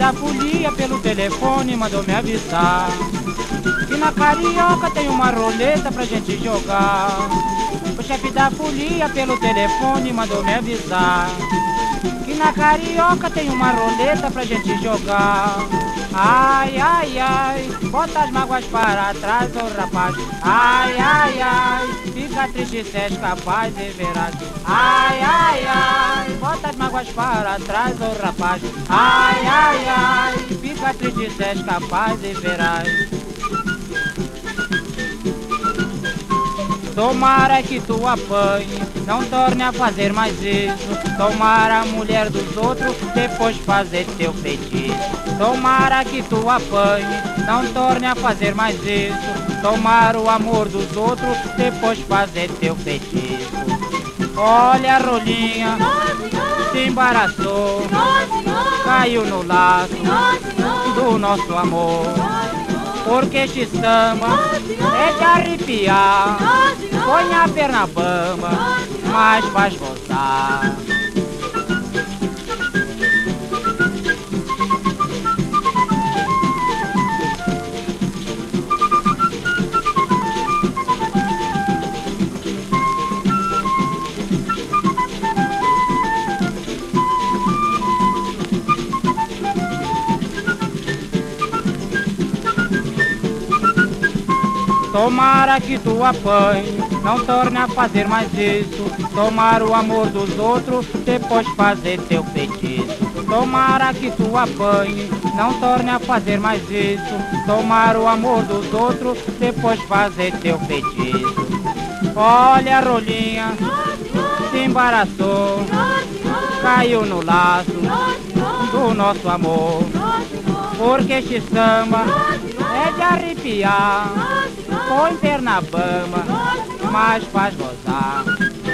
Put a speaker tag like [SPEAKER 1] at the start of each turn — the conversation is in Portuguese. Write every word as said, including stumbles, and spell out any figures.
[SPEAKER 1] da folia pelo telefone mandou me avisar que na Carioca tem uma roleta pra gente jogar. O chefe da folia pelo telefone mandou me avisar que na Carioca tem uma roleta pra gente jogar. Ai, ai, ai, bota as mágoas para trás, ô oh, rapaz. Ai, ai, ai, fica triste se és capaz de verás. Ai, ai, ai, bota as mágoas para trás, ô oh, rapaz. Ai, ai, ai, fica triste se és capaz de verás. Tomara que tu apanhe, não torne a fazer mais isso. Tomara a mulher dos outros, depois fazer teu feitiço. Tomara que tu apanhe, não torne a fazer mais isso. Tomara o amor dos outros, depois fazer teu feitiço. Olha a rolinha, se embaraçou, caiu no laço do nosso amor. Porque este samba é de arrepiar, põe a perna bamba, mas faz gozar. Tomara que tu apanhe, não torne a fazer mais isso. Tomara o amor dos outros, depois fazer teu feitiço. Tomara que tu apanhe, não torne a fazer mais isso. Tomara o amor dos outros, depois fazer teu feitiço. Olha a rolinha, se embaraçou, caiu no laço do nosso amor. Porque este samba é de arrepiar, põe perna bamba, mas faz gozar.